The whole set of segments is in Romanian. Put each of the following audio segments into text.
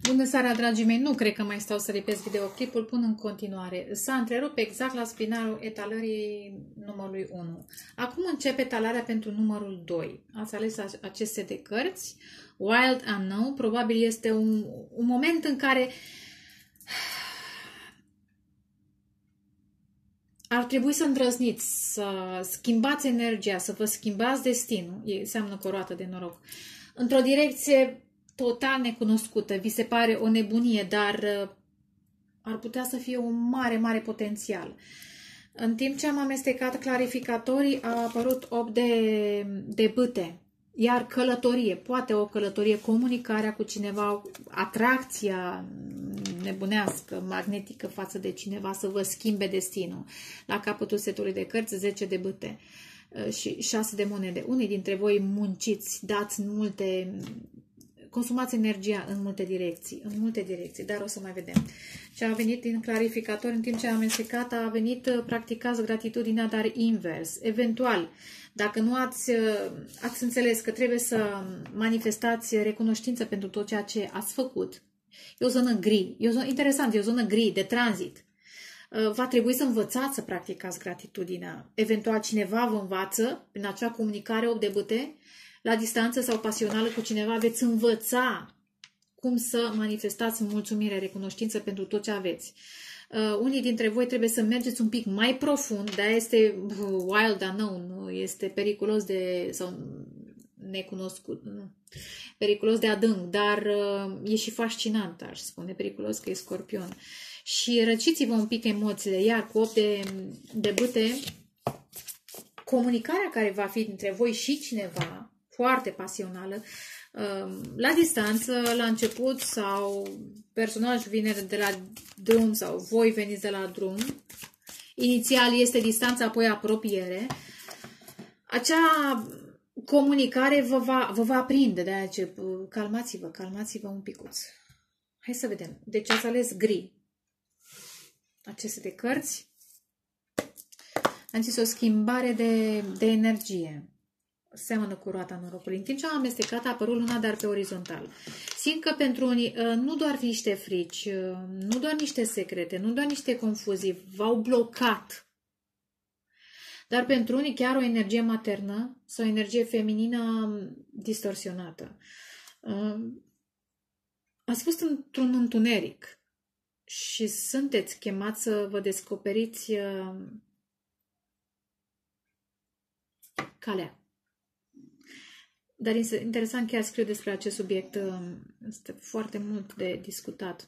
Bună seara, dragii mei! Nu cred că mai stau să repet videoclipul, pun în continuare. S-a întrerupt exact la finalul etalării numărului 1. Acum începe etalarea pentru numărul 2. Ați ales acest set de cărți. Wild Unknown. Probabil este un moment în care ar trebui să îndrăzniți, să schimbați energia, să vă schimbați destinul. Înseamnă cu o roată de noroc. Într-o direcție total necunoscută. Vi se pare o nebunie, dar ar putea să fie un mare, mare potențial. În timp ce am amestecat clarificatorii, a apărut 8 de bâte. Iar călătorie, poate o călătorie, comunicarea cu cineva, atracția nebunească, magnetică față de cineva, să vă schimbe destinul. La capătul setului de cărți, 10 de bâte și 6 de monede. Unii dintre voi munciți, dați multe, consumați energia în multe direcții, dar o să mai vedem. Ce a venit din clarificator în timp ce am amestecat, a venit practicați gratitudinea, dar invers. Eventual, dacă nu ați înțeles că trebuie să manifestați recunoștință pentru tot ceea ce ați făcut, e o zonă gri, interesant, e o zonă gri de tranzit. Va trebui să învățați să practicați gratitudinea. Eventual cineva vă învață, prin acea comunicare 8 de bâte, la distanță sau pasională cu cineva, veți învăța cum să manifestați mulțumire, recunoștință pentru tot ce aveți. Unii dintre voi trebuie să mergeți un pic mai profund, de-aia este wild unknown, este periculos sau necunoscut, periculos de adânc, dar e și fascinant, aș spune, periculos că e Scorpion. Și răciți-vă un pic emoțiile, iar cu 8 de bâte, comunicarea care va fi între voi și cineva, foarte pasională, la distanță, la început, sau personajul vine de la drum sau voi veniți de la drum. Inițial este distanță, apoi apropiere. Acea comunicare vă va aprinde, de-aia ce calmați-vă un picuț. Hai să vedem. Deci ați ales gri. Aceste de cărți. Am zis o schimbare de energie. Seamănă cu roata norocului. În timp ce am amestecat, a apărut luna, dar pe orizontal. Simt că pentru unii, nu doar niște frici, nu doar niște secrete, nu doar niște confuzii v-au blocat, dar pentru unii chiar o energie maternă sau o energie feminină distorsionată. Ați fost într-un întuneric și sunteți chemați să vă descoperiți calea. Dar interesant, chiar scriu despre acest subiect, este foarte mult de discutat.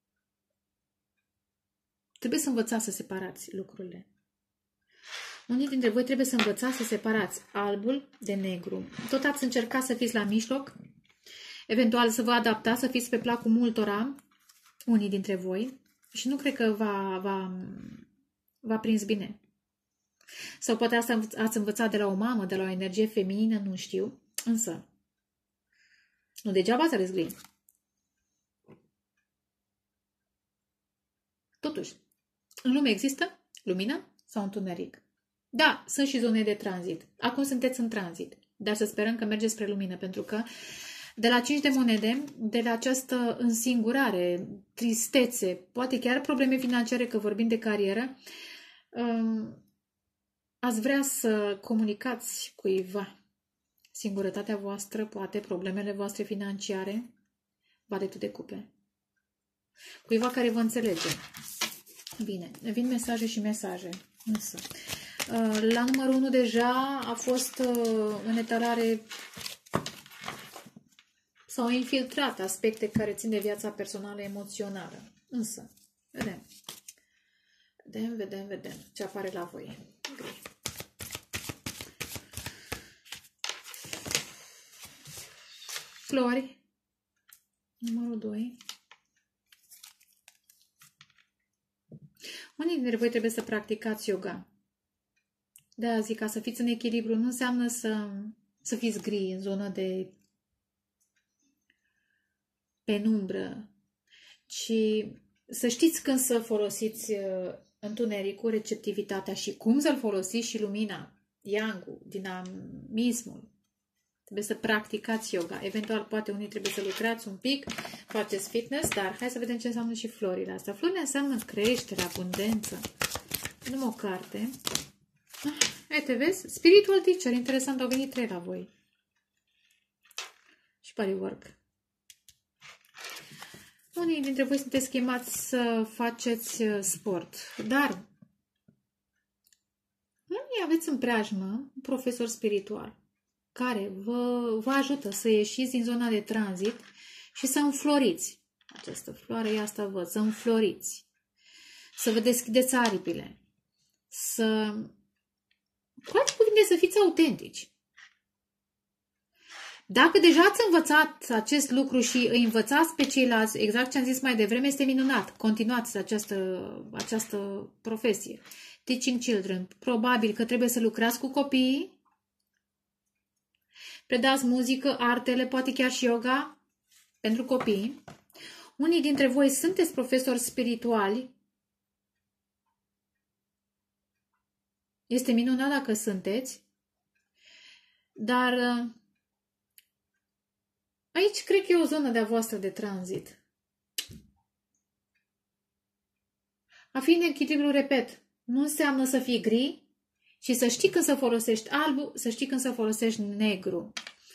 Trebuie să învățați să separați lucrurile. Unii dintre voi trebuie să învățați să separați albul de negru. Tot ați încercat să fiți la mijloc, eventual să vă adaptați, să fiți pe placul multora, unii dintre voi, și nu cred că v-a prins bine. Sau poate asta ați învățat de la o mamă, de la o energie feminină, nu știu. Însă, nu degeaba ați ales gri. Totuși, în lume există lumină sau întuneric? Da, sunt și zone de tranzit. Acum sunteți în tranzit, dar să sperăm că mergeți spre lumină, pentru că de la 5 de monede, de la această însingurare, tristețe, poate chiar probleme financiare, că vorbim de carieră, ați vrea să comunicați cuiva singurătatea voastră, poate problemele voastre financiare, valetul de cupe. Cuiva care vă înțelege. Bine, vin mesaje și mesaje. Însă, la numărul 1 deja a fost în etalare sau infiltrat aspecte care țin de viața personală emoțională. Însă, vedem ce apare la voi. Flori, numărul 2. Unii dintre voi trebuie să practicați yoga. De-aia zic, ca să fiți în echilibru, nu înseamnă să fiți gri în zonă de penumbră, ci să știți când să folosiți întunericul, receptivitatea și cum să-l folosiți și lumina, yang-ul, dinamismul. Trebuie să practicați yoga. Eventual, poate unii trebuie să lucrați un pic, faceți fitness, dar hai să vedem ce înseamnă și florile astea. Florile înseamnă creștere, abundență. Dăm o carte. Uite, vezi? Spiritual teacher. Interesant, au venit 3 la voi. Și body work. Unii dintre voi sunteți chemați să faceți sport, dar unii aveți în preajmă un profesor spiritual care vă ajută să ieșiți din zona de tranzit și să înfloriți. Această floare, e asta văd, să înfloriți. Să vă deschideți aripile. Cu alte cuvinte, să fiți autentici. Dacă deja ați învățat acest lucru și îi învățați pe ceilalți, exact ce am zis mai devreme, este minunat. Continuați această profesie. Teaching children. Probabil că trebuie să lucrați cu copiii. Predați muzică, artele, poate chiar și yoga pentru copii. Unii dintre voi sunteți profesori spirituali. Este minunat dacă sunteți. Dar aici cred că e o zonă de-a voastră de tranzit. A fi în echilibru, repet, nu înseamnă să fii gri, ci să știi când să folosești albu, să știi când să folosești negru.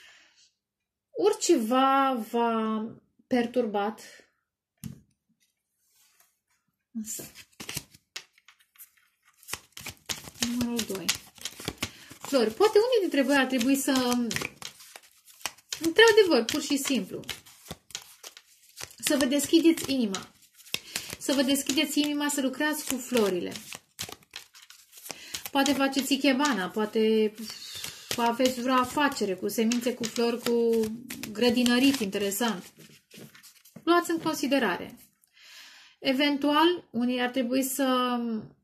Oriceva v-a perturbat. Numărul 2. Flori. Poate unii dintre voi ar trebui să, într-adevăr, pur și simplu, să vă deschideți inima. Să vă deschideți inima să lucrați cu florile. Poate faceți ikebana, poate aveți vreo afacere cu semințe, cu flori, cu grădinărit interesant. Luați în considerare. Eventual, unii ar trebui să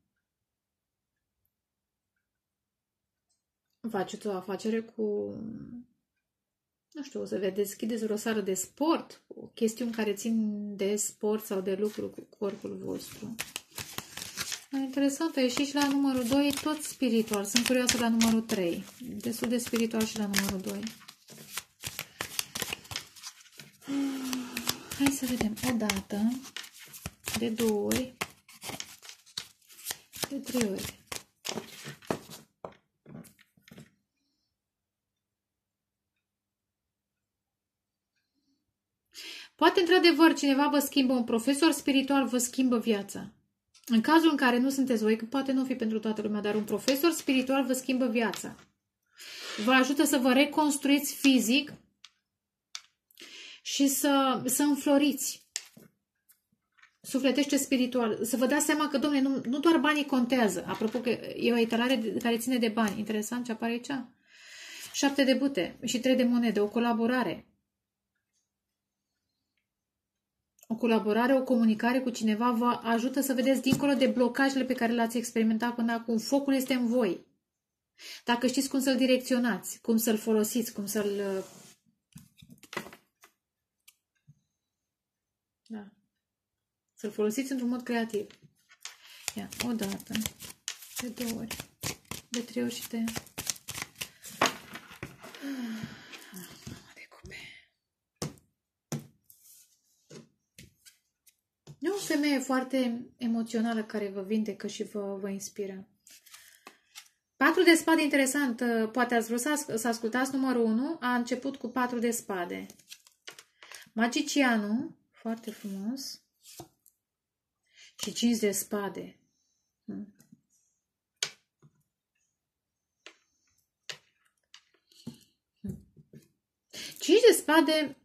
faceți o afacere cu, nu știu, o să vă deschideți o sală de sport, o chestiune care țin de sport sau de lucru cu corpul vostru. Interesant, a ieșit și la numărul 2, tot spiritual. Sunt curioasă la numărul 3. Destul de spiritual și la numărul 2. Hai să vedem. O dată, de 2 ori, de 3 ori. Poate, într-adevăr, cineva vă schimbă, un profesor spiritual vă schimbă viața. În cazul în care nu sunteți voi, că poate nu fi pentru toată lumea, dar un profesor spiritual vă schimbă viața. Vă ajută să vă reconstruiți fizic și să înfloriți. Sufletește spiritual. Să vă dați seama că, domnule, nu doar banii contează. Apropo că e o etalare care ține de bani. Interesant ce apare aici. 7 de bute și 3 de monede. O colaborare. O colaborare, o comunicare cu cineva vă ajută să vedeți dincolo de blocajele pe care le-ați experimentat până acum. Focul este în voi. Dacă știți cum să-l direcționați, cum să-l folosiți, cum să-l... Da. Să-l folosiți într-un mod creativ. Ia, o dată, de 2 ori, de 3 ori și de... E o femeie foarte emoțională care vă vindecă și vă inspiră. 4 de spade, interesant. Poate ați vrut să ascultați numărul 1. A început cu 4 de spade. Magicianul, foarte frumos. Și 5 de spade. 5 de spade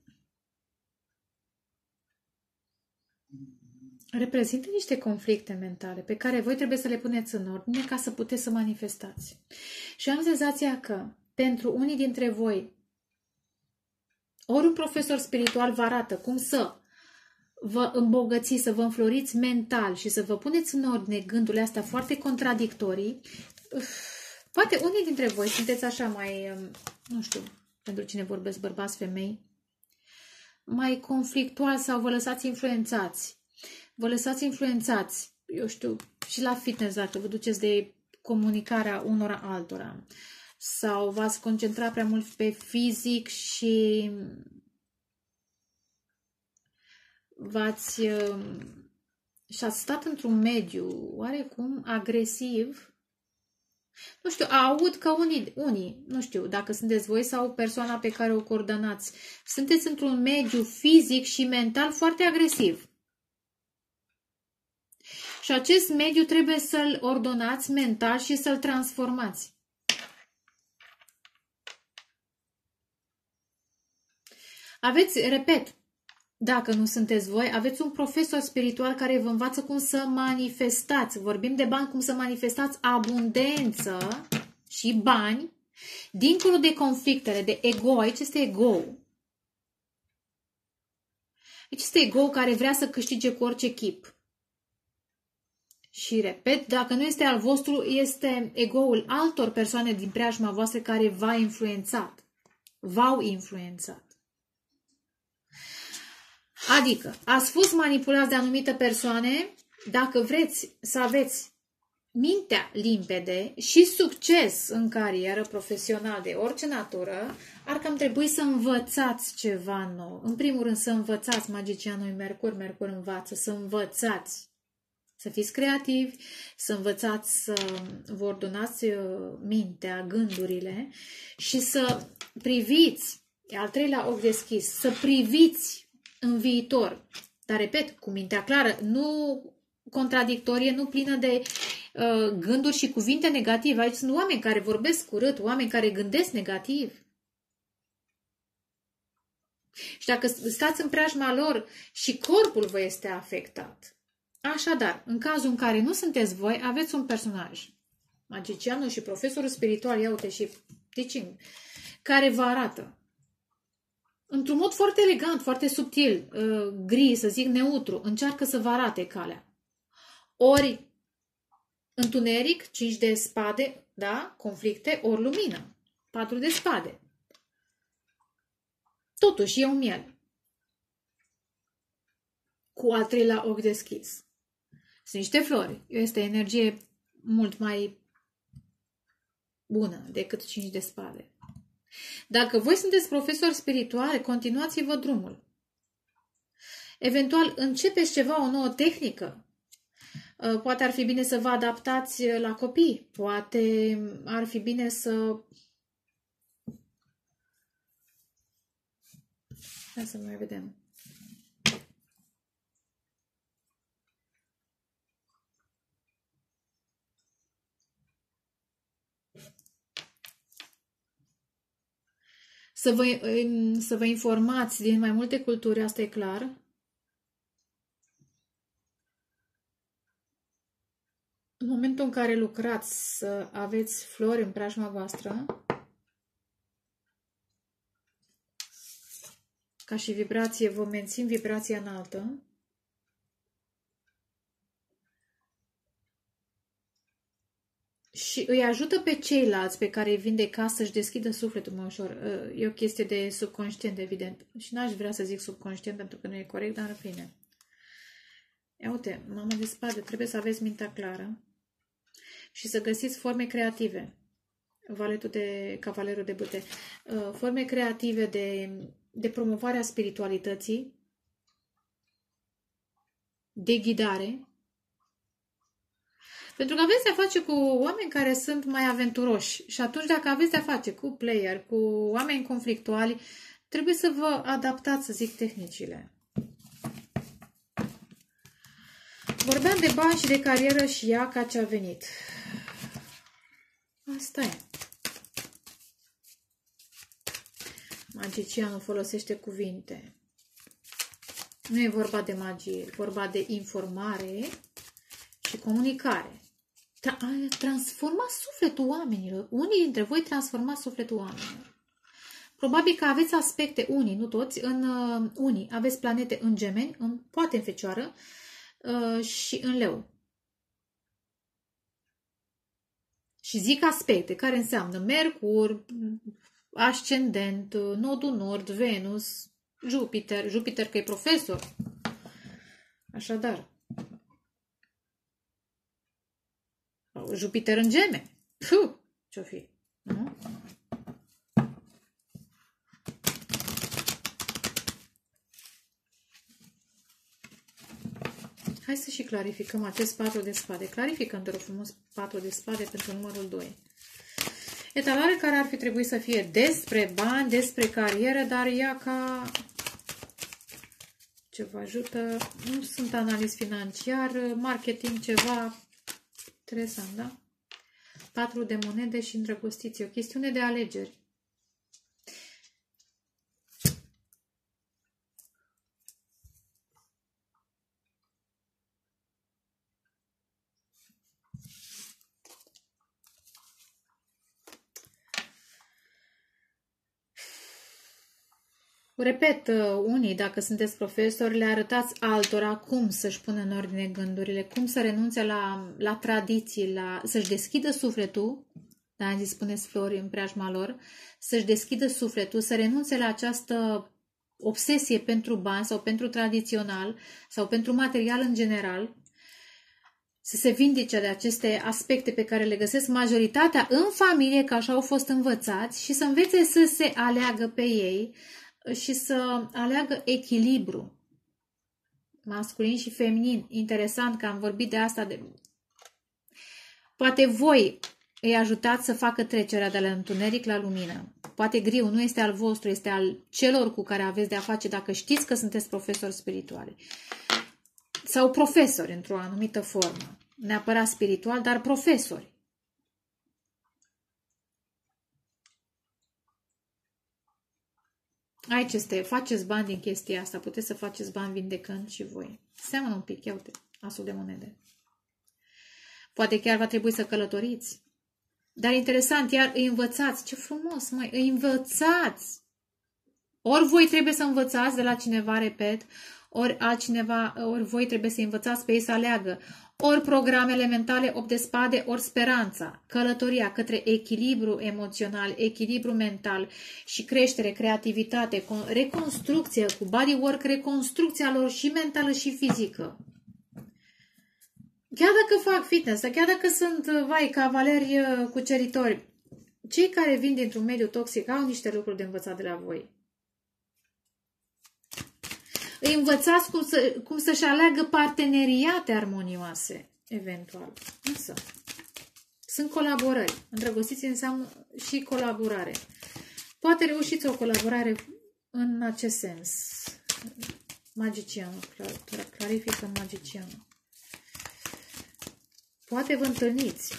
reprezintă niște conflicte mentale pe care voi trebuie să le puneți în ordine ca să puteți să manifestați. Și am senzația că pentru unii dintre voi, ori un profesor spiritual vă arată cum să vă îmbogățiți, să vă înfloriți mental și să vă puneți în ordine gândurile astea foarte contradictorii. Poate unii dintre voi sunteți așa mai, nu știu, pentru cine vorbesc, bărbați, femei, mai conflictuali sau vă lăsați influențați. Vă lăsați influențați, eu știu, și la fitness, dacă vă duceți de comunicarea unora altora. sau v-ați concentrat prea mult pe fizic și ați stat într-un mediu oarecum agresiv. Nu știu, aud că unii, nu știu dacă sunteți voi sau persoana pe care o coordonați, sunteți într-un mediu fizic și mental foarte agresiv. Și acest mediu trebuie să-l ordonați mental și să-l transformați. Aveți, repet, dacă nu sunteți voi, aveți un profesor spiritual care vă învață cum să manifestați. Vorbim de bani, cum să manifestați abundență și bani, dincolo de conflictele, de ego. Aici este ego. Aici este ego care vrea să câștige cu orice chip. Și repet, dacă nu este al vostru, este ego-ul altor persoane din preajma voastră care v-a influențat. V-au influențat. Adică, ați fost manipulați de anumite persoane, dacă vreți să aveți mintea limpede și succes în carieră profesional de orice natură, ar cam trebui să învățați ceva nou. În primul rând să învățați, magicianul Mercur, Mercur învață, să învățați. Să fiți creativi, să învățați să vă ordonați mintea, gândurile și să priviți, al treilea ochi deschis, să priviți în viitor. Dar, repet, cu mintea clară, nu contradictorie, nu plină de gânduri și cuvinte negative. Aici sunt oameni care vorbesc urât, oameni care gândesc negativ. Și dacă stați în preajma lor și corpul vă este afectat. Așadar, în cazul în care nu sunteți voi, aveți un personaj, magicianul și profesorul spiritual, ia uite și teaching, care vă arată într-un mod foarte elegant, foarte subtil, gri, să zic neutru, încearcă să vă arate calea. Ori întuneric, 5 de spade, da, conflicte, ori lumină, 4 de spade. Totuși e un miel. Cu al treilea ochi deschis. Sunt niște flori. Este energie mult mai bună decât 5 de spade. Dacă voi sunteți profesori spirituali, continuați-vă drumul. Eventual, începeți ceva, o nouă tehnică. Poate ar fi bine să vă adaptați la copii. Poate ar fi bine să... Hai să mai vedem. Să vă informați din mai multe culturi, asta e clar. În momentul în care lucrați să aveți flori în preajma voastră, ca și vibrație, vă mențin vibrația înaltă. Și îi ajută pe ceilalți pe care îi vindecați să-și deschidă sufletul mai ușor. E o chestie de subconștient, evident. Și n-aș vrea să zic subconștient pentru că nu e corect, dar în fine. Ia uite, mama de spade, trebuie să aveți mintea clară și să găsiți forme creative. Cavalerul de bâte. Forme creative de promovare a spiritualității, de ghidare. Pentru că aveți de-a face cu oameni care sunt mai aventuroși și atunci dacă aveți de-a face cu player, cu oameni conflictuali, trebuie să vă adaptați, să zic, tehnicile. Vorbeam de bani și de carieră și ea ca ce a venit. Asta e. Magicianul folosește cuvinte. Nu e vorba de magie, e vorba de informare și comunicare. Transformați sufletul oamenilor. Unii dintre voi transformați sufletul oamenilor. Probabil că aveți aspecte, unii, nu toți, unii aveți planete în Gemeni, poate în Fecioară și în Leu. Și zic aspecte, care înseamnă Mercur, ascendent, nodul nord, Venus, Jupiter că e profesor. Așadar, Jupiter în Gemeni. Ce-o fi? Nu? Hai să și clarificăm acest 4 de spade. Clarificăm, te rog frumos, 4 de spade pentru numărul 2. Etalare care ar fi trebuit să fie despre bani, despre carieră, dar ea ca ce vă ajută, nu sunt analist financiar, marketing, ceva interesant, da? 4 de monede și îndrăgostiți. O chestiune de alegeri. Repet, unii, dacă sunteți profesori, le arătați altora cum să-și pună în ordine gândurile, cum să renunțe la tradiții, să-și deschidă sufletul, da, îi spuneți flori în preajma lor, să-și deschidă sufletul, să renunțe la această obsesie pentru bani sau pentru tradițional sau pentru material în general, să se vindece de aceste aspecte pe care le găsesc majoritatea în familie, că așa au fost învățați, și să învețe să se aleagă pe ei și să aleagă echilibru masculin și feminin. Interesant că am vorbit de asta. Poate voi îi ajutați să facă trecerea de la întuneric la lumină. Poate griul nu este al vostru, este al celor cu care aveți de a face, dacă știți că sunteți profesori spirituali. Sau profesori într-o anumită formă. Neapărat spiritual, dar profesori. Aici este, faceți bani din chestia asta, puteți să faceți bani vindecând și voi. Seamănă un pic, ia uite, asul de monede. Poate chiar va trebui să călătoriți. Dar interesant, iar îi învățați. Ce frumos, măi, îi învățați. Ori voi trebuie să învățați de la cineva, repet, ori altcineva, ori voi trebuie să învățați pe ei să aleagă. Ori programele mentale 8 de spade, ori speranța, călătoria către echilibru emoțional, echilibru mental și creștere, creativitate, reconstrucție cu bodywork, reconstrucția lor și mentală și fizică. Chiar dacă fac fitness, chiar dacă sunt, vai, cavaleri cuceritori, cei care vin dintr-un mediu toxic au niște lucruri de învățat de la voi. Îi învățați cum să-și aleagă parteneriate armonioase, eventual. Însă, sunt colaborări. Îndrăgostiți înseamnă și colaborare. Poate reușiți o colaborare în acest sens. Magicianul. Clarifică magicianul. Poate vă întâlniți.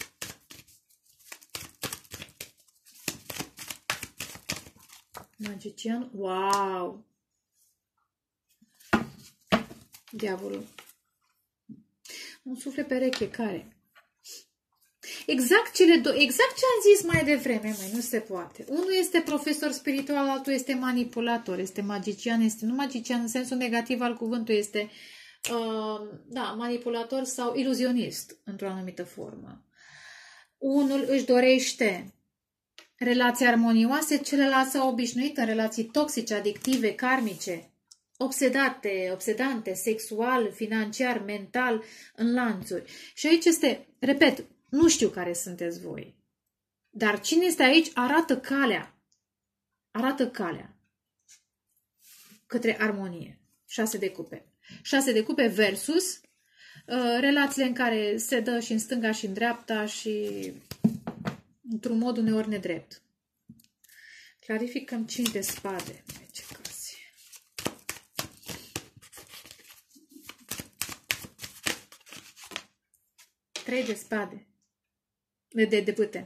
Magician. Wow! Diavolul. Un suflet pereche care? Exact ce am zis mai devreme, nu se poate. Unul este profesor spiritual, altul este manipulator, este magician, este nu magician în sensul negativ al cuvântului, este da, manipulator sau iluzionist într-o anumită formă. Unul își dorește relații armonioase, celălalt s-a obișnuit în relații toxice, adictive, karmice, obsedante, sexual, financiar, mental, în lanțuri. Și aici este, repet, nu știu care sunteți voi, dar cine este aici arată calea. Arată calea către armonie. 6 de cupe. 6 de cupe versus relațiile în care se dă și în stânga și în dreapta și într-un mod uneori nedrept. Clarificăm 5 de spade. Ce case. Trei de spade. De bâte.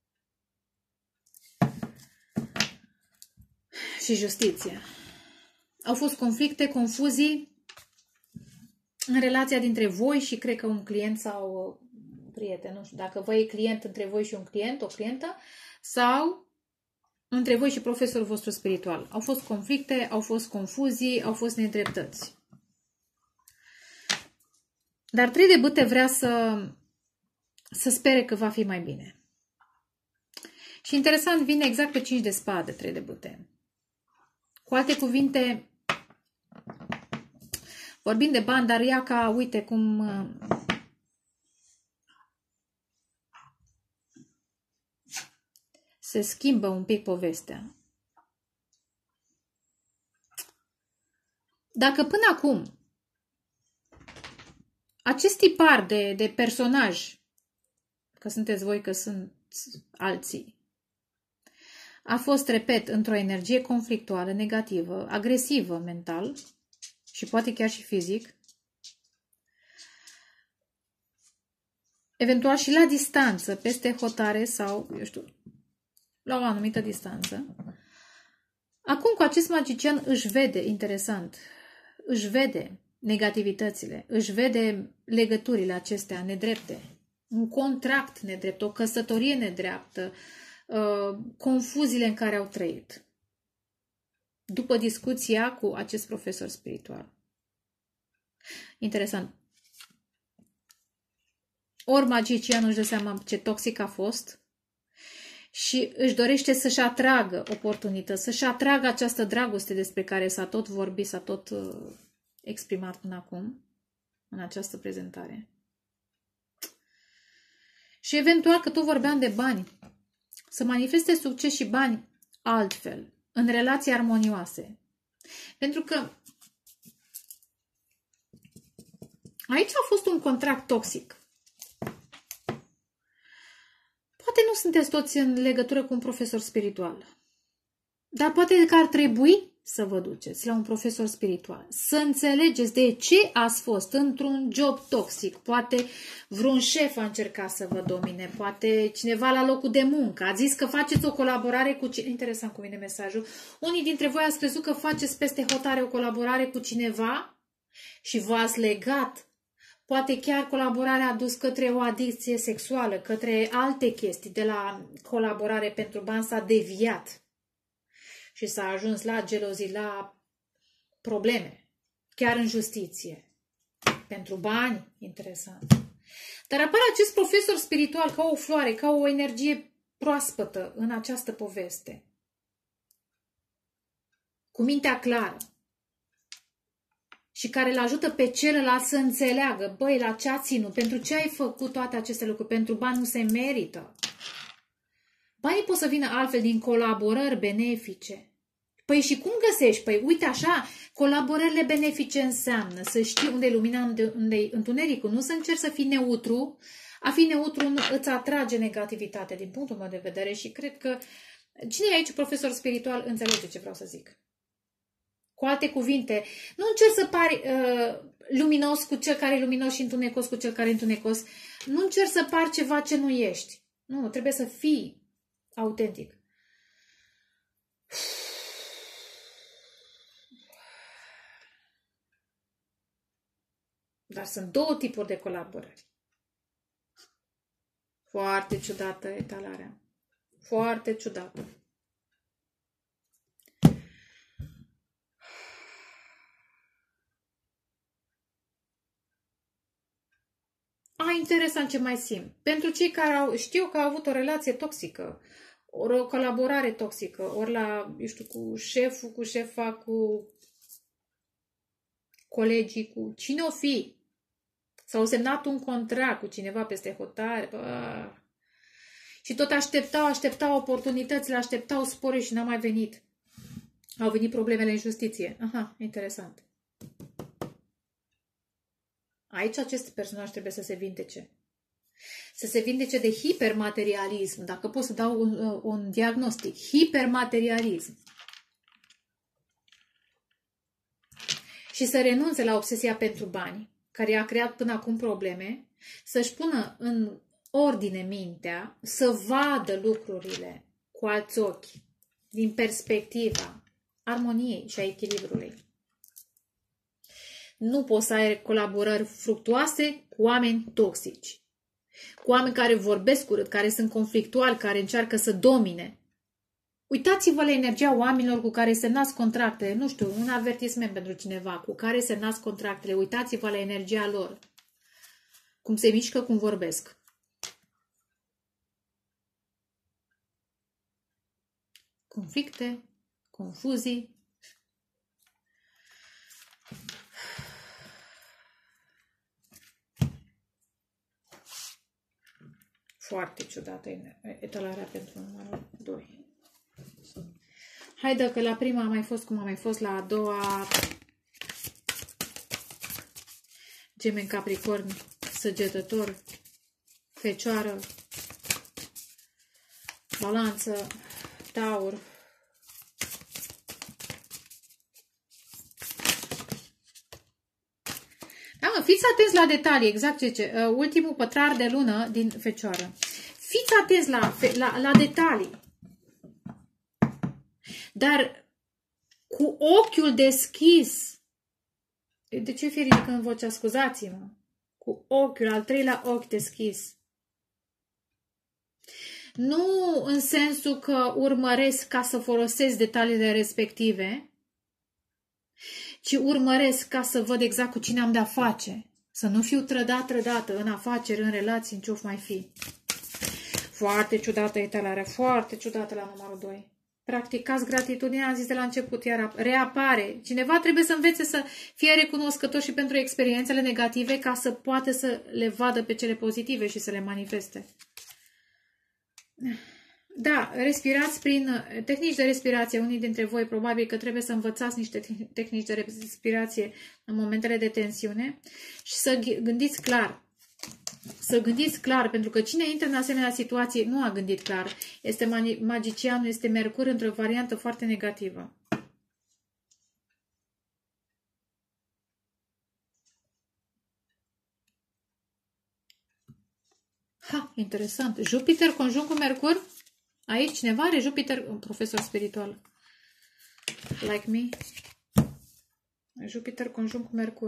Și justiția. Au fost conflicte, confuzii în relația dintre voi și cred că un client sau prieten, nu știu, dacă vă e client între voi și un client, o clientă, sau între voi și profesorul vostru spiritual. Au fost conflicte, au fost confuzii, au fost nedreptăți. Dar 3 de bâte vrea să spere că va fi mai bine. Și interesant, vine exact pe 5 de spade, 3 de bâte. Cu alte cuvinte, vorbim de bani, dar ea ca, uite cum se schimbă un pic povestea. Dacă până acum acest tipar de personaj, că sunteți voi, că sunt alții, a fost, repet, într-o energie conflictuală, negativă, agresivă mental și poate chiar și fizic, eventual și la distanță, peste hotare sau, eu știu, la o anumită distanță, acum cu acest magician își vede, interesant, își vede negativitățile, își vede legăturile acestea nedrepte, un contract nedrept, o căsătorie nedreaptă, confuziile în care au trăit. După discuția cu acest profesor spiritual. Interesant. Ori magicianul își dă seama ce toxic a fost și își dorește să-și atragă oportunități, să-și atragă această dragoste despre care s-a tot vorbit, s-a tot exprimat până acum, în această prezentare. Și eventual, că tot vorbeam de bani, să manifeste succes și bani altfel, în relații armonioase. Pentru că aici a fost un contract toxic. Poate nu sunteți toți în legătură cu un profesor spiritual, dar poate că ar trebui să vă duceți la un profesor spiritual, să înțelegeți de ce ați fost într-un job toxic. Poate vreun șef a încercat să vă domine, poate cineva la locul de muncă. Ați zis că faceți o colaborare cu cineva. Interesant cum vine mesajul. Unii dintre voi ați crezut că faceți peste hotare o colaborare cu cineva și v-ați legat. Poate chiar colaborarea a dus către o adicție sexuală, către alte chestii. De la colaborare pentru bani s-a deviat. Și s-a ajuns la gelozii, la probleme, chiar în justiție. Pentru bani, interesant. Dar apare acest profesor spiritual ca o floare, ca o energie proaspătă în această poveste. Cu mintea clară. Și care îl ajută pe celălalt să înțeleagă, băi, la ce a ținut, pentru ce ai făcut toate aceste lucruri, pentru bani nu se merită. Banii pot să vină altfel din colaborări benefice. Păi și cum găsești? Păi uite așa, colaborările benefice înseamnă să știi unde e lumina, unde e întunericul. Nu să încerci să fii neutru. A fi neutru nu îți atrage negativitate din punctul meu de vedere și cred că cine e aici profesor spiritual înțelege ce vreau să zic. Cu alte cuvinte, nu încerci să pari luminos cu cel care e luminos și întunecos cu cel care e întunecos. Nu încerci să pari ceva ce nu ești. Nu, trebuie să fii autentic. Dar sunt două tipuri de colaborări. Foarte ciudată etalarea. Foarte ciudată. Interesant ce mai simt. Pentru cei care știu că au avut o relație toxică, ori o colaborare toxică, ori la, eu știu, cu șeful, cu șefa, cu colegii, cu cine o fi. S-au semnat un contract cu cineva peste hotare. Și tot așteptau oportunitățile, așteptau spore și n-a mai venit. Au venit problemele în justiție. Aha, interesant. Aici acest personaj trebuie să se vindece. Să se vindece de hipermaterialism. Dacă pot să dau un diagnostic. Hipermaterialism. Și să renunțe la obsesia pentru bani, care i-a creat până acum probleme, să-și pună în ordine mintea, să vadă lucrurile cu alți ochi, din perspectiva armoniei și a echilibrului. Nu poți să ai colaborări fructuoase cu oameni toxici, cu oameni care vorbesc urât, care sunt conflictuali, care încearcă să domine. Uitați-vă la energia oamenilor cu care semnați contractele, nu știu, un avertisment pentru cineva, cu care semnați contractele, uitați-vă la energia lor, cum se mișcă, cum vorbesc. Conflicte, confuzii. Foarte ciudată etalarea pentru numărul 2. Haide că la prima a mai fost cum a mai fost, la a doua Gemeni, Capricorn, Săgetător, Fecioară, Balanță, Taur. Da, mă, fiți atenți la detalii, exact ultimul pătrar de lună din Fecioară. Fiți atenți la detalii. Dar cu ochiul deschis. De ce fi ridicând vocea? Scuzați-mă. Cu ochiul, al treilea ochi deschis. Nu în sensul că urmăresc ca să folosesc detaliile respective, ci urmăresc ca să văd exact cu cine am de-a face. Să nu fiu trădată în afaceri, în relații, în ce-o mai fi. Foarte ciudată etalarea, foarte ciudată la numărul 2. Practicați gratitudinea, am zis de la început, iar reapare. Cineva trebuie să învețe să fie recunoscător și pentru experiențele negative ca să poată să le vadă pe cele pozitive și să le manifeste. Da, respirați prin tehnici de respirație. Unii dintre voi probabil că trebuie să învățați niște tehnici de respirație în momentele de tensiune și să gândiți clar. Să gândiți clar, pentru că cine intră în asemenea situații nu a gândit clar. Este magicianul, este Mercur într-o variantă foarte negativă. Ha, interesant. Jupiter conjunct cu Mercur? Aici cineva are Jupiter, un profesor spiritual. Like me. Jupiter conjunct cu Mercur.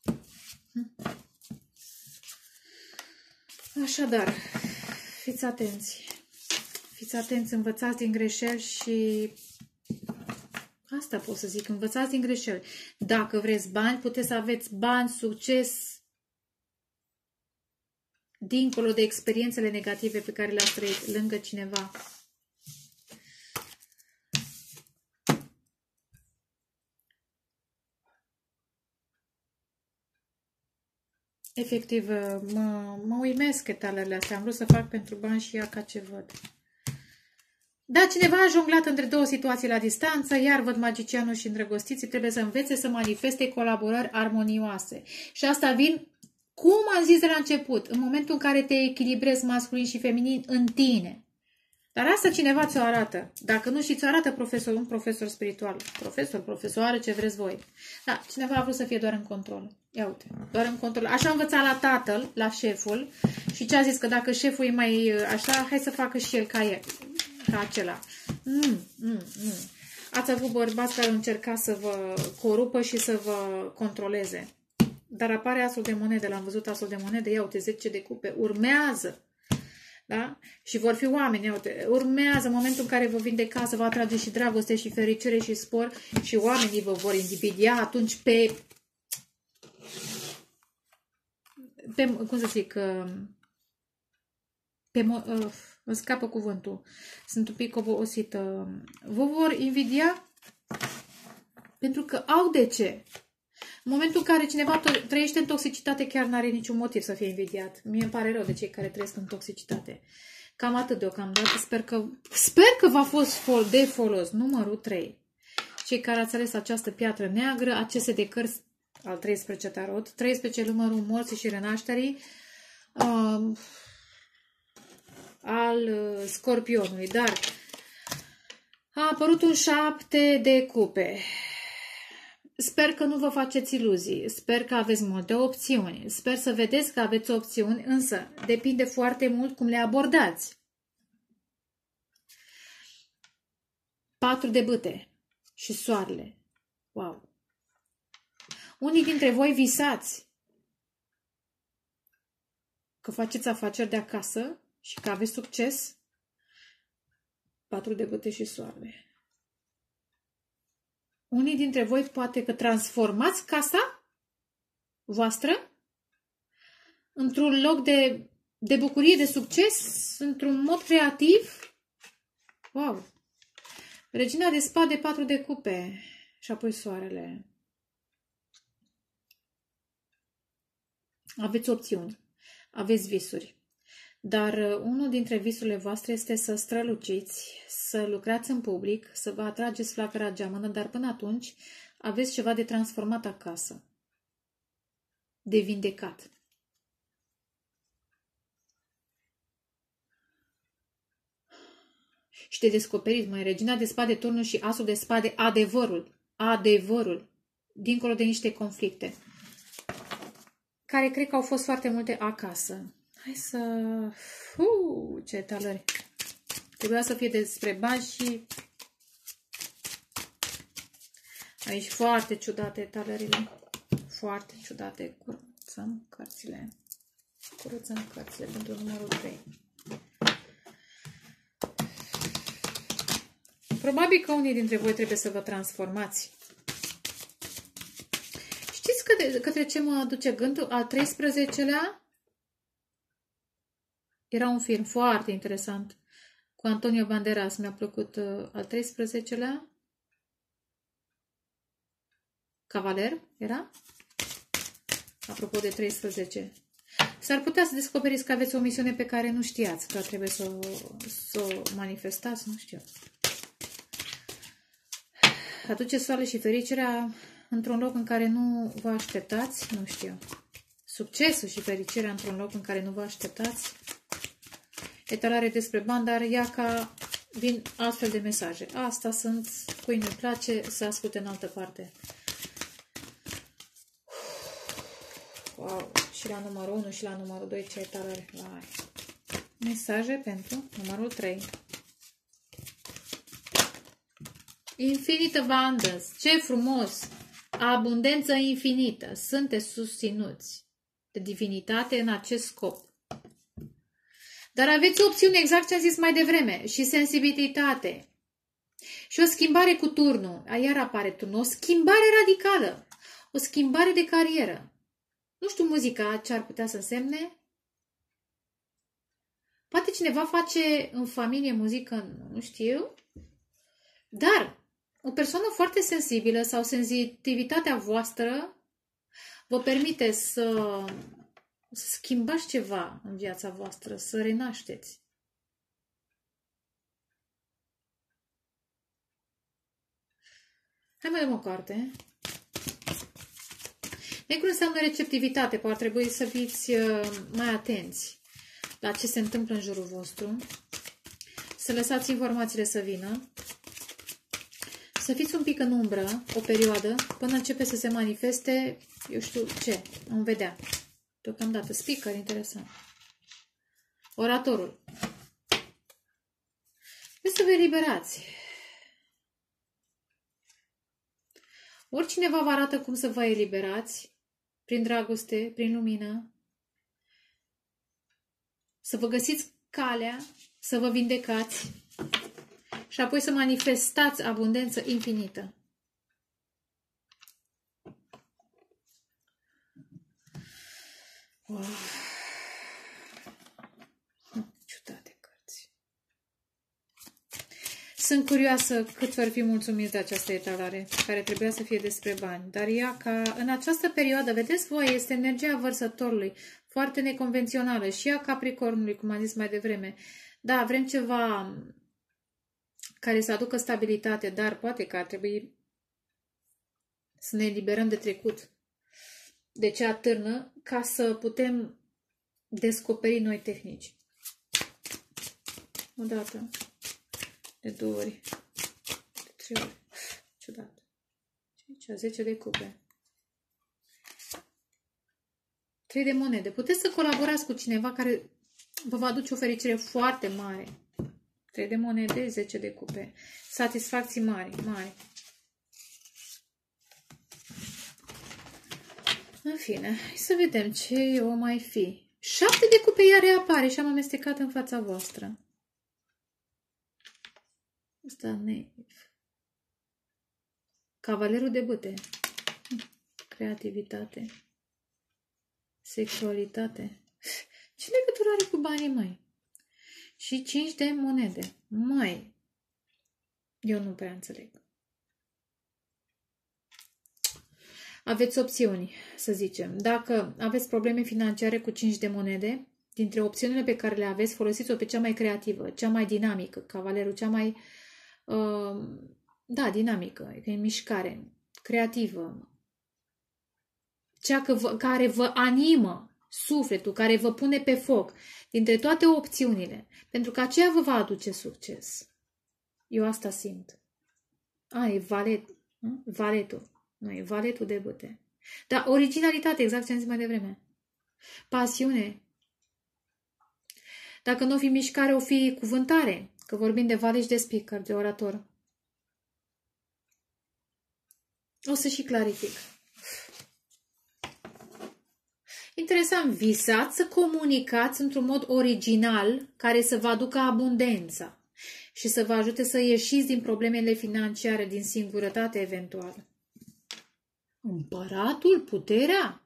Așadar, fiți atenți. Fiți atenți, învățați din greșeli și asta pot să zic, învățați din greșeli. Dacă vreți bani, puteți să aveți bani, succes, dincolo de experiențele negative pe care le-ați trăit lângă cineva. Efectiv, mă uimesc etalele astea. Am vrut să fac pentru bani și ia ca ce văd. Da, cineva a jonglat între două situații la distanță, iar văd magicianul și îndrăgostiții trebuie să învețe să manifeste colaborări armonioase. Și asta vin, cum am zis de la început, în momentul în care te echilibrezi masculin și feminin în tine. Dar asta cineva ți-o arată. Dacă nu și ți-o arată un profesor spiritual. Profesoară, ce vreți voi. Da, cineva a vrut să fie doar în control. Ia uite, doar în control. Așa a învățat la tatăl, la șeful, și ce a zis că dacă șeful e mai așa, hai să facă și el ca el, ca acela. Ați avut bărbați care au încercat să vă corupă și să vă controleze. Dar apare asul de monede, l-am văzut asul de monede, ia uite, 10 de cupe, urmează. Da? Și vor fi oameni, ia uite, urmează în momentul în care vă vindecați, să vă atrage și dragoste și fericire și spor și oamenii vă vor invidia atunci pe cum să zic, îmi scapă cuvântul, sunt un pic obosită, vă vor invidia pentru că au de ce. În momentul în care cineva trăiește în toxicitate, chiar nu are niciun motiv să fie invidiat. Mie îmi pare rău de cei care trăiesc în toxicitate. Cam atât deocamdată. Sper că v-a fost de folos. Numărul 3. Cei care ați ales această piatră neagră, aceste de cărți al 13 tarot, 13 numărul morții și renașterii, al Scorpionului. Dar a apărut un 7 de cupe. Sper că nu vă faceți iluzii, sper că aveți multe opțiuni, sper să vedeți că aveți opțiuni, însă depinde foarte mult cum le abordați. 4 de bâte și soarele. Wow! Unii dintre voi visați că faceți afaceri de acasă și că aveți succes. 4 de bâte și soarele. Unii dintre voi poate că transformați casa voastră într-un loc de bucurie, de succes, într-un mod creativ. Wow! Regina de spade, 4 de cupe și apoi soarele. Aveți opțiuni, aveți visuri. Dar unul dintre visurile voastre este să străluciți, să lucrați în public, să vă atrageți flacăra geamănă, dar până atunci aveți ceva de transformat acasă, de vindecat. Și de descoperit, măi, regina de spade, turnul și asul de spade, adevărul, dincolo de niște conflicte, care cred că au fost foarte multe acasă. Hai să... ce talări! Trebuia să fie despre bani și... Aici foarte ciudate talările. Foarte ciudate. Curățăm cărțile. Curățăm cărțile pentru numărul 3. Probabil că unii dintre voi trebuie să vă transformați. Știți către ce mă aduce gândul? Al 13-lea era un film foarte interesant cu Antonio Banderas. Mi-a plăcut al 13-lea. Cavaler era? Apropo de 13. S-ar putea să descoperiți că aveți o misiune pe care nu știați că trebuie să o manifestați, nu știu. Aduce soarele și fericirea într-un loc în care nu vă așteptați, nu știu. Succesul și fericirea într-un loc în care nu vă așteptați. Etalare despre bani, dar ia ca vin altfel de mesaje. Asta sunt, cui nu-i place să asculte în altă parte. Wow, și la numărul 1 și la numărul 2 ce etalare. Vai. Mesaje pentru numărul 3. Infinite abundance. Ce frumos! Abundență infinită. Sunteți susținuți de divinitate în acest scop. Dar aveți o opțiune, exact ce am zis mai devreme, și sensibilitate. Și o schimbare cu turnul. Iar apare turnul. O schimbare radicală. O schimbare de carieră. Nu știu muzica ce ar putea să însemne. Poate cineva face în familie muzică, nu știu. Dar o persoană foarte sensibilă sau sensitivitatea voastră vă permite să schimbați ceva în viața voastră, să renașteți. Hai mai dăm o carte. Negru înseamnă receptivitate, poate ar trebui să fiți mai atenți la ce se întâmplă în jurul vostru, să lăsați informațiile să vină, să fiți un pic în umbră o perioadă până începe să se manifeste, eu știu ce, vom vedea. Deocamdată, speaker, interesant. Oratorul. Vreți să vă eliberați. Oricine vă arată cum să vă eliberați, prin dragoste, prin lumină, să vă găsiți calea, să vă vindecați și apoi să manifestați abundență infinită. Wow. Ciudate cărți. Sunt curioasă cât vor fi mulțumiți de această etalare, care trebuia să fie despre bani. Dar ea, ca în această perioadă, vedeți voi, este energia vărsătorului, foarte neconvențională, și a Capricornului, cum am zis mai devreme. Da, vrem ceva care să aducă stabilitate, dar poate că ar trebui să ne eliberăm de trecut, de ce atârnă, ca să putem descoperi noi tehnici. O dată, de 2 ori, de 3 ori. Ciudat. Ce 10 de cupe. 3 de monede. Puteți să colaborați cu cineva care vă va aduce o fericire foarte mare. 3 de monede, 10 de cupe. Satisfacții mari, mari. În fine, hai să vedem ce o mai fi. 7 de cupe iar reapare și am amestecat în fața voastră. Asta ne... Cavalerul de bâte. Creativitate. Sexualitate. Ce legătură are cu banii, măi? Și 5 de monede. Măi, eu nu prea înțeleg. Aveți opțiuni, să zicem. Dacă aveți probleme financiare cu 5 de monede, dintre opțiunile pe care le aveți, folosiți-o pe cea mai creativă, cea mai dinamică, cavalerul, cea mai, da, dinamică, e în mișcare, creativă, cea care vă animă sufletul, care vă pune pe foc, dintre toate opțiunile, pentru că aceea vă va aduce succes. Eu asta simt. E valetul. Nu, e valetul de bâte. Dar originalitate, exact ce am zis mai devreme. Pasiune. Dacă nu o fi mișcare, o fi cuvântare. Că vorbim de valet și de speaker, de orator. O să și clarific. Interesant, visați să comunicați într-un mod original care să vă aducă abundența și să vă ajute să ieșiți din problemele financiare, din singurătate eventual. Împăratul, puterea.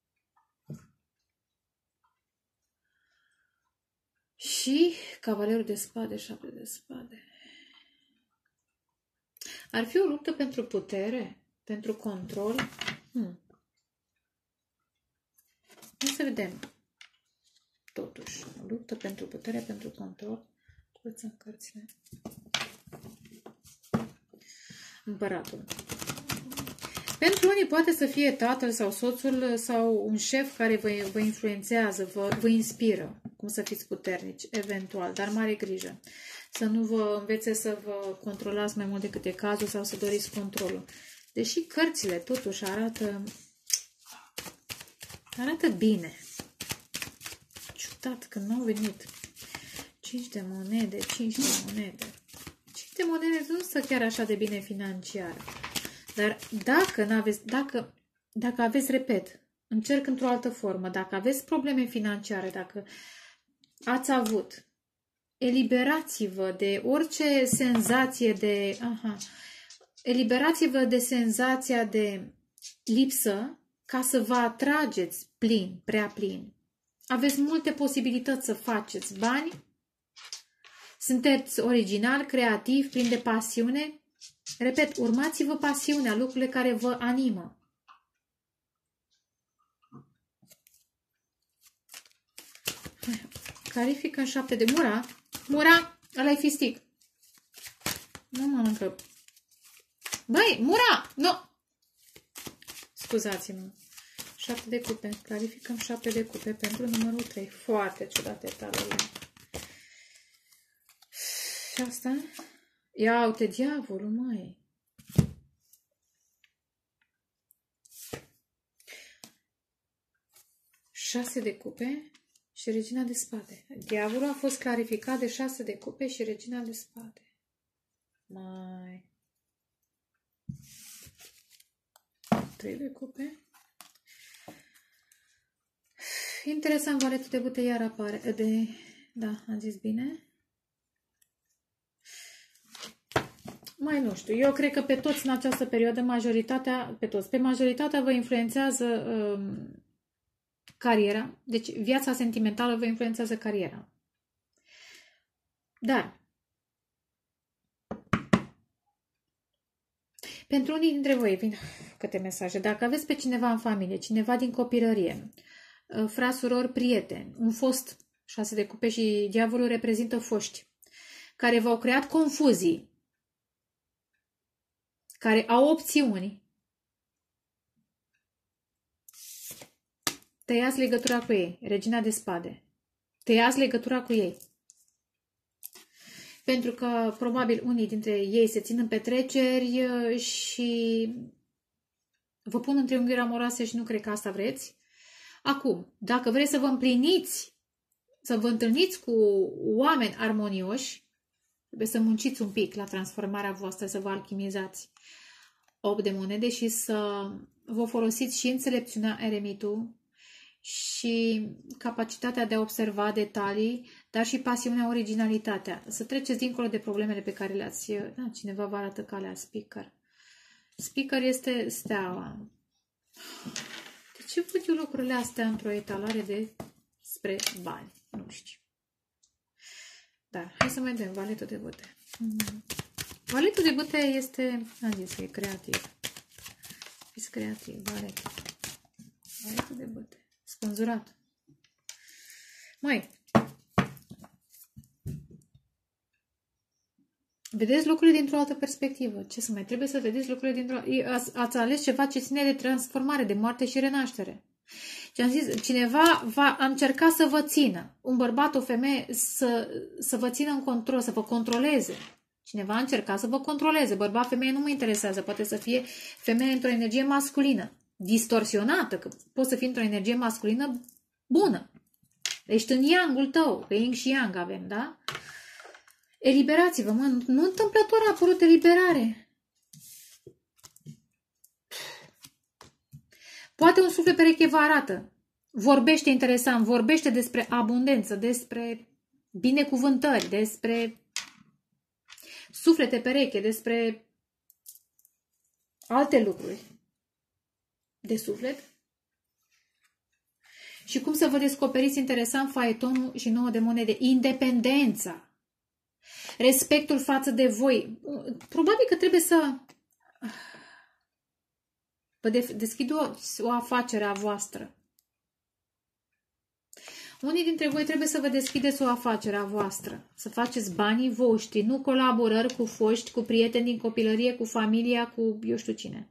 Și cavalerul de spade, 7 de spade. Ar fi o luptă pentru putere, pentru control? Hai să vedem. Totuși, o luptă pentru putere, pentru control. Curățăm cărțile. Împăratul. Pentru unii poate să fie tatăl sau soțul sau un șef care vă influențează, vă inspiră cum să fiți puternici, eventual, dar mare grijă. Să nu vă învețe să vă controlați mai mult decât e cazul sau să doriți controlul. Deși cărțile totuși arată bine. Ciudat că nu au venit 5 de monede, 5 de monede. 5 de monede nu sunt chiar așa de bine financiar. Dar dacă aveți, repet, încerc într-o altă formă, dacă aveți probleme financiare, dacă ați avut, eliberați-vă de orice senzație de... eliberați-vă de senzația de lipsă ca să vă atrageți plin, prea plin. Aveți multe posibilități să faceți bani, sunteți original, creativ, plin de pasiune. Repet, urmați-vă pasiunea, lucrurile care vă animă. Clarifică în 7 de... Mura, ăla-i fistic. Nu mănâncă. Băi, Mura, nu! Scuzați-mă. 7 de cupe. Clarificăm 7 de cupe pentru numărul 3. Foarte ciudate talurile. Și asta? Ia uite, diavolul, măi. Șase de cupe și regina de spade. Diavolul a fost clarificat de 6 de cupe și regina de spade. Mai. 3 de cupe. Interesant, valetul de bute iar apare. Da, am zis bine. Mai nu știu, eu cred că pe toți în această perioadă, pe majoritatea vă influențează cariera, deci viața sentimentală vă influențează cariera. Dar, pentru unii dintre voi, vin câte mesaje, dacă aveți pe cineva în familie, cineva din copilărie, frați, surori, prieteni, un fost, 6 de cupe și diavolul reprezintă foști, care v-au creat confuzii, care au opțiuni, tăiați legătura cu ei, regina de spade. Tăiați legătura cu ei. Pentru că probabil unii dintre ei se țin în petreceri și vă pun în triunghiuri amoroase și nu cred că asta vreți. Acum, dacă vreți să vă împliniți, să vă întâlniți cu oameni armonioși, trebuie să munciți un pic la transformarea voastră, să vă alchimizați 8 de monede și să vă folosiți și înțelepciunea eremitul și capacitatea de a observa detalii, dar și pasiunea, originalitatea. Să treceți dincolo de problemele pe care le-ați... Da, cineva vă arată calea, speaker. Speaker este steaua. De ce văd eu lucrurile astea într-o etalare de spre bani? Nu știu. Dar hai să mai vedem valetul de bâte. Valetul de bâte este... Am zis că e creativ. Fiți creativ, valetul. Valetul de bâte. Spânzurat. Măi, vedeți lucrurile dintr-o altă perspectivă. Ce să mai trebuie să vedeți lucrurile dintr-o... Ați ales ceva ce ține de transformare, de moarte și renaștere. Și am zis, cineva a încercat să vă țină. Un bărbat, o femeie, să vă țină în control, să vă controleze. Cineva a încercat să vă controleze. Bărbat, femeie nu mă interesează. Poate să fie femeie într-o energie masculină. Distorsionată, că poți să fii într-o energie masculină bună. Ești în yang-ul tău, că yin și yang avem, da? Eliberați-vă, mă, nu întâmplător a apărut eliberare. Poate un suflet pereche vă arată. Vorbește interesant, vorbește despre abundență, despre binecuvântări, despre suflete pereche, despre alte lucruri de suflet. Și cum să vă descoperiți interesant faetonul și 9 de monede. Independența. Respectul față de voi. Probabil că trebuie să vă deschid o afacere a voastră. Unii dintre voi trebuie să vă deschideți o afacere a voastră. Să faceți banii voștri, nu colaborări cu foști, cu prieteni din copilărie, cu familia, cu eu știu cine.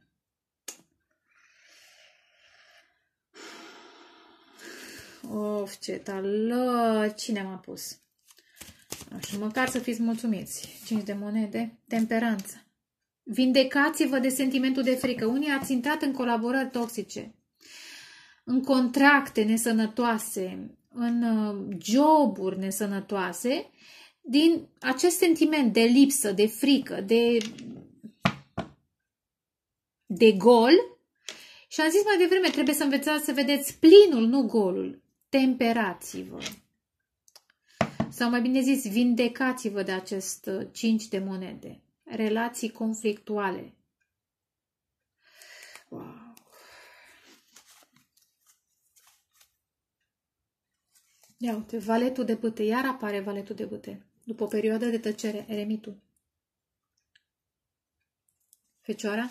Of, ce tală! Cine m-a pus? Așa, măcar să fiți mulțumiți. 5 de monede. Temperanță. Vindecați-vă de sentimentul de frică. Unii ați intrat în colaborări toxice, în contracte nesănătoase, în joburi nesănătoase, din acest sentiment de lipsă, de frică, de gol. Și am zis mai devreme, trebuie să învețați să vedeți plinul, nu golul. Temperați-vă. Sau mai bine zis, vindecați-vă de acest 5 de monede. Relații conflictuale. Wow. Ia uite, valetul de bâte. Iar apare valetul de bâte. După o perioadă de tăcere, eremitul. Fecioara.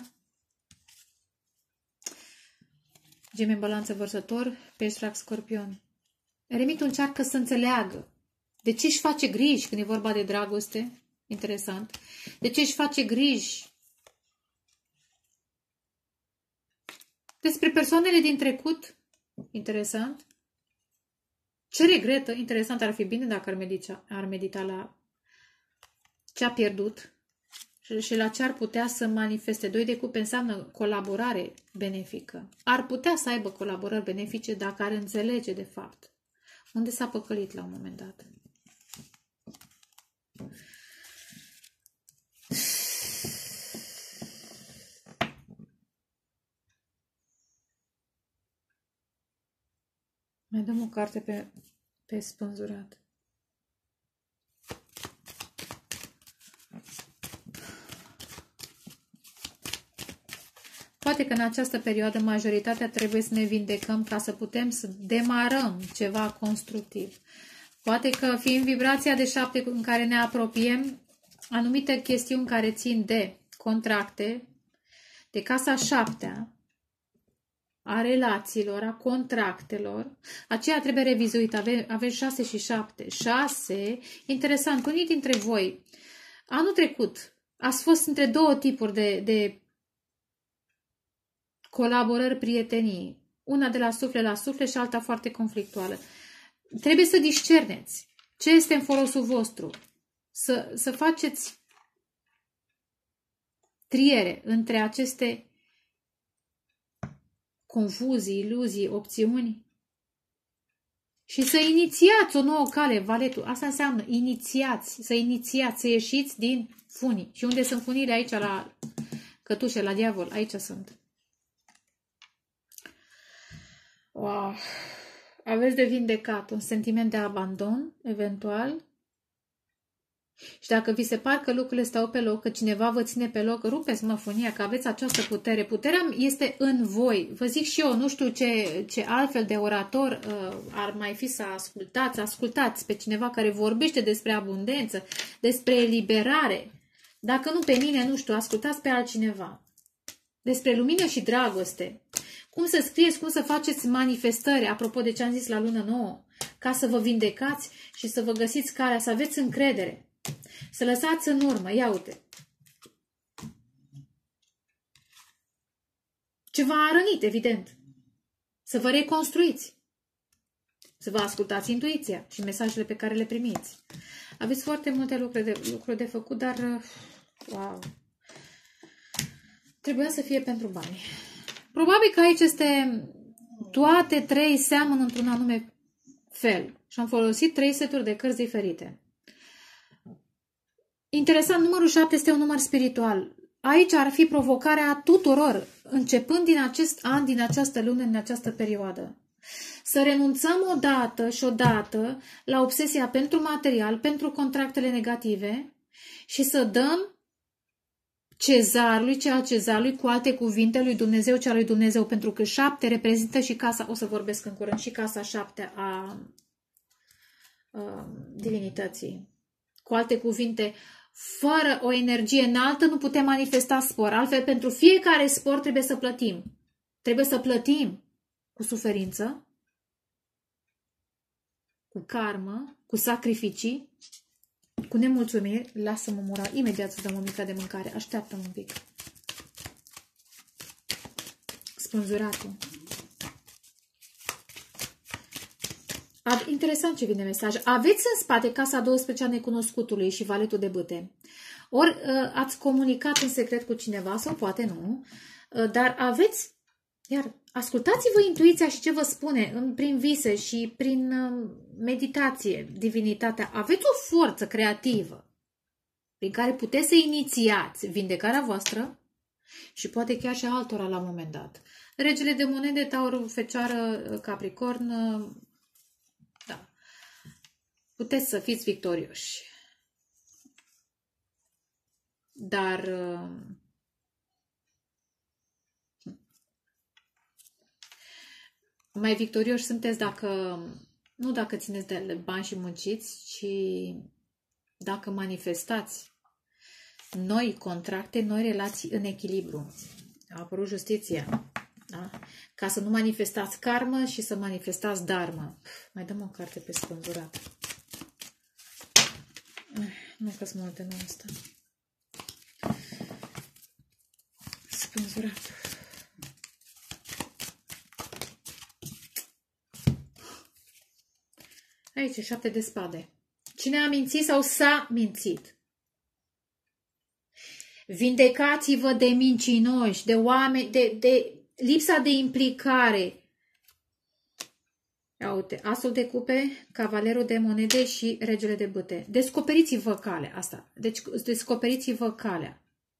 Gemeni, Balanță, Vărsător, Pești, Rac, Scorpion. Eremitul încearcă să înțeleagă. De ce își face griji când e vorba de dragoste? Interesant. De ce își face griji despre persoanele din trecut? Interesant. Ce regretă? Interesant. Ar fi bine dacă ar medita la ce a pierdut și la ce ar putea să manifeste. 2 de cupe înseamnă colaborare benefică. Ar putea să aibă colaborări benefice dacă ar înțelege de fapt unde s-a păcălit la un moment dat. Mai dăm o carte pe spânzurat. Poate că în această perioadă majoritatea trebuie să ne vindecăm ca să putem să demarăm ceva constructiv. Poate că fiind vibrația de 7 în care ne apropiem, anumite chestiuni care țin de contracte, de casa 7-a, a relațiilor, a contractelor, aceea trebuie revizuită. Aveți 6 și 7. 6, interesant, unii dintre voi, anul trecut, ați fost între 2 tipuri de colaborări, prietenii. Una de la suflet la suflet și alta foarte conflictuală. Trebuie să discerneți ce este în folosul vostru. Să faceți triere între aceste confuzii, iluzii, opțiuni și să inițiați o nouă cale, valetul. Asta înseamnă inițiați, să ieșiți din funii. Și unde sunt funiile? Aici la cătușe, la diavol, aici sunt. Wow. Aveți de vindecat un sentiment de abandon, eventual. Și dacă vi se par că lucrurile stau pe loc, că cineva vă ține pe loc, rupeți funia, că aveți această putere. Puterea este în voi. Vă zic și eu, nu știu ce altfel de orator ar mai fi să ascultați. Ascultați pe cineva care vorbește despre abundență, despre eliberare. Dacă nu pe mine, nu știu, ascultați pe altcineva. Despre lumină și dragoste. Cum să scrieți, cum să faceți manifestări, apropo de ce am zis la lună nouă, ca să vă vindecați și să vă găsiți calea, să aveți încredere, să lăsați în urmă. Ia uite. Ceva a rănit, evident. Să vă reconstruiți. Să vă ascultați intuiția și mesajele pe care le primiți. Aveți foarte multe lucruri de făcut, dar wow. Trebuia să fie pentru bani. Probabil că aici toate trei seamănă într-un anume fel. Și am folosit 3 seturi de cărți diferite. Interesant, numărul 7 este un număr spiritual. Aici ar fi provocarea tuturor, începând din acest an, din această lună, din această perioadă. Să renunțăm odată la obsesia pentru material, pentru contractele negative și să dăm cezarului, ceea cezarului, cu alte cuvinte, lui Dumnezeu, cea lui Dumnezeu, pentru că 7 reprezintă și casa, o să vorbesc în curând, și casa 7 a divinității. Cu alte cuvinte, fără o energie înaltă nu putem manifesta spor. Altfel, pentru fiecare spor trebuie să plătim. Trebuie să plătim cu suferință, cu karmă, cu sacrificii, cu nemulțumiri. Lasă-mă mura, imediat să dăm o mică de mâncare. Așteaptă-mă un pic. Spânzuratul. Interesant ce vine mesaj. Aveți în spate casa 12 a necunoscutului și valetul de bâte. Ori ați comunicat în secret cu cineva sau poate nu, dar aveți, iar ascultați-vă intuiția și ce vă spune prin vise și prin meditație, divinitatea. Aveți o forță creativă prin care puteți să inițiați vindecarea voastră și poate chiar și a altora la un moment dat. Regele de monede, Taur, Fecioară, Capricorn, da. Puteți să fiți victorioși. Dar mai victorioși sunteți nu dacă țineți de bani și munciți, ci dacă manifestați noi contracte, noi relații în echilibru. A apărut justiția. Da? Ca să nu manifestați karmă și să manifestați dharma. Mai dăm o carte pe spânzurat. Nu că sunt multe, nu asta. Spânzurat. Aici, 7 de spade. Cine a mințit sau s-a mințit? Vindecați-vă de mincinoși, de oameni, de lipsa de implicare. Ia uite, Asul de cupe, Cavalerul de monede și Regele de bâte. Descoperiți-vă calea asta. Deci, descoperiți-vă calea.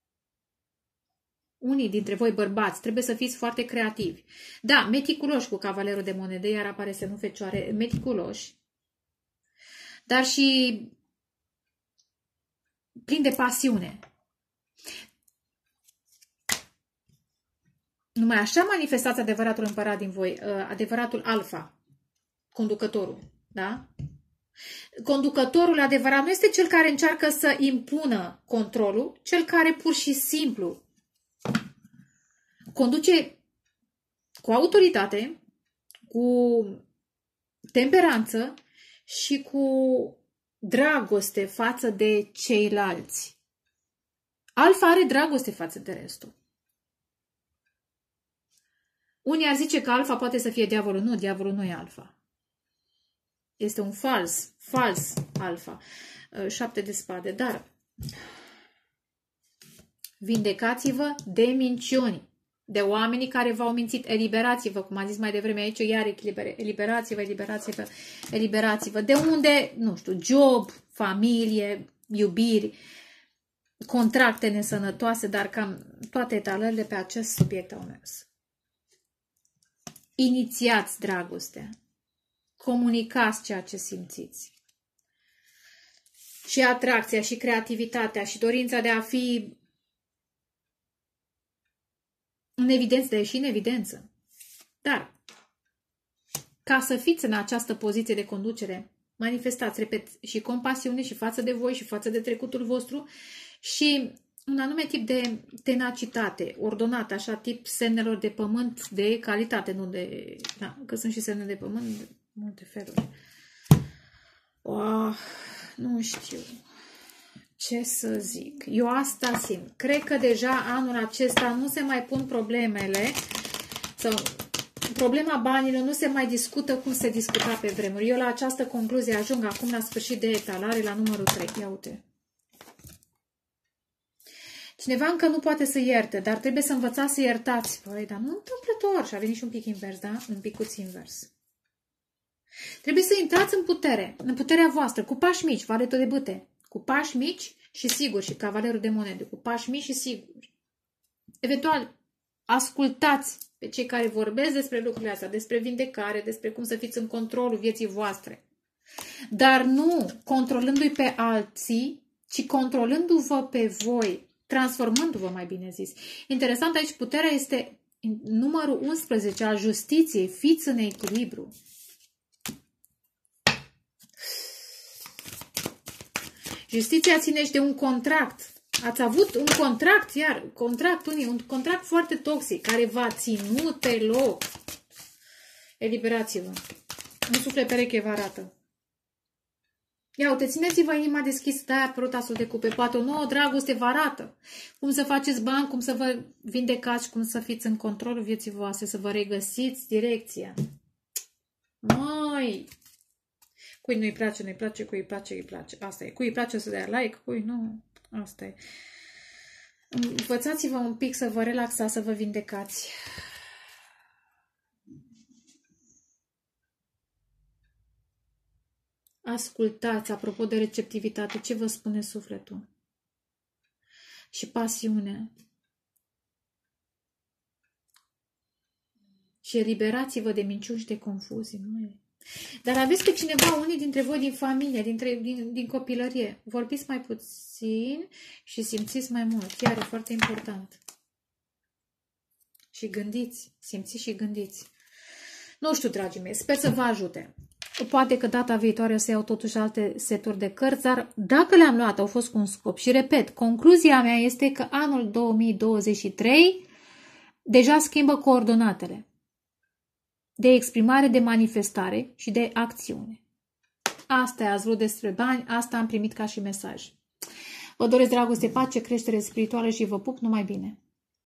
Unii dintre voi, bărbați, trebuie să fiți foarte creativi. Da, meticuloși cu Cavalerul de monede, iar apare semnul Fecioare, meticuloși. Dar și plin de pasiune. Numai așa manifestați adevăratul împărat din voi, adevăratul alfa, conducătorul, da? Conducătorul adevărat nu este cel care încearcă să impună controlul, cel care pur și simplu conduce cu autoritate, cu temperanță și cu dragoste față de ceilalți. Alfa are dragoste față de restul. Unii ar zice că alfa poate să fie diavolul. Nu, diavolul nu e alfa. Este un fals alfa. 7 de spade. Dar vindecați-vă de minciuni, de oamenii care v-au mințit. Eliberați-vă, cum am zis mai devreme aici, iar eliberați-vă. De unde, nu știu, job, familie, iubiri, contracte nesănătoase, dar cam toate etalările pe acest subiect au mers. Inițiați dragostea. Comunicați ceea ce simțiți. Și atracția, și creativitatea, și dorința de a fi în evidență, de a ieși în evidență. Dar, ca să fiți în această poziție de conducere, manifestați, repet, și compasiune și față de voi și față de trecutul vostru și un anume tip de tenacitate, ordonată, așa, tip semnelor de pământ de calitate, nu de... Da, că sunt și semne de pământ de multe feluri. Nu știu ce să zic. Eu asta simt. Cred că deja anul acesta nu se mai pun problemele sau problema banilor nu se mai discută cum se discuta pe vremuri. Eu la această concluzie ajung acum la sfârșit de etalare, la numărul 3. Ia uite. Cineva încă nu poate să ierte, dar trebuie să învățați să iertați. Păi, dar nu întâmplător. Și a venit și un pic invers, da? Un picuț invers. Trebuie să intrați în puterea voastră, cu pași mici, valetul de bâte. Cu pași mici și sigur, și cavalerul de monede. Cu pași mici și sigur. Eventual, ascultați pe cei care vorbesc despre lucrurile astea, despre vindecare, despre cum să fiți în controlul vieții voastre. Dar nu controlându-i pe alții, ci controlându-vă pe voi, transformându-vă, mai bine zis. Interesant aici, puterea este numărul 11 al justiției. Fiți în echilibru. Justiția ține și de un contract. Ați avut un contract, iar un contract foarte toxic, care v-a ținut pe loc. Eliberați-vă. Un suflet pereche vă arată. Ia uite, țineți-vă inima deschisă, de-aia a apărut asul de cupe. Poate o nouă dragoste vă arată cum să faceți bani, cum să vă vindecați, cum să fiți în controlul vieții voastre, să vă regăsiți direcția. Măi! Cui nu-i place, nu-i place, cui îi place, îi place. Asta e. Cui îi place să dea like, cui nu. Asta e. Învățați-vă un pic să vă relaxați, să vă vindecați. Ascultați, apropo de receptivitate, ce vă spune sufletul. Și pasiunea. Și eliberați-vă de minciuni și de confuzii. Măi. Dar aveți pe cineva, unii dintre voi din familie, din copilărie. Vorbiți mai puțin și simțiți mai mult. Chiar e foarte important. Și gândiți. Simțiți și gândiți. Nu știu, dragii mei, sper să vă ajute. Poate că data viitoare o să iau totuși alte seturi de cărți, dar dacă le-am luat, au fost cu un scop. Și repet, concluzia mea este că anul 2023 deja schimbă coordonatele de exprimare, de manifestare și de acțiune. Asta ați vrut despre bani, asta am primit ca și mesaj. Vă doresc dragoste, pace, creștere spirituală și vă pup numai bine!